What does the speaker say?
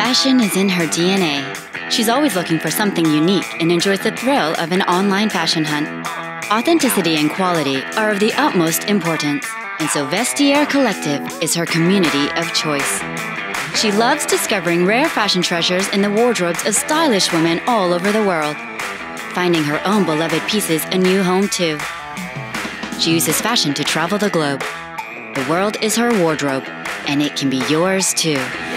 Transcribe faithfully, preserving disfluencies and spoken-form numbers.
Fashion is in her D N A. She's always looking for something unique and enjoys the thrill of an online fashion hunt. Authenticity and quality are of the utmost importance, and so Vestiaire Collective is her community of choice. She loves discovering rare fashion treasures in the wardrobes of stylish women all over the world, finding her own beloved pieces a new home too. She uses fashion to travel the globe. The world is her wardrobe, and it can be yours too.